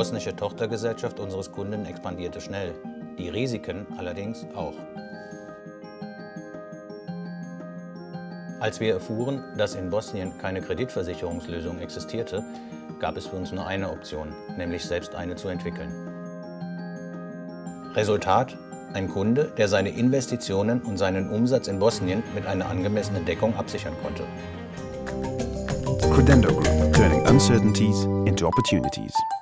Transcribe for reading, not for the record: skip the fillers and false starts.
bosnische Tochtergesellschaft unseres Kunden expandierte schnell, die Risiken allerdings auch. Als wir erfuhren, dass in Bosnien keine Kreditversicherungslösung existierte, gab es für uns nur eine Option, nämlich selbst eine zu entwickeln. Resultat: ein Kunde, der seine Investitionen und seinen Umsatz in Bosnien mit einer angemessenen Deckung absichern konnte. Credendo Group, turning uncertainties into opportunities.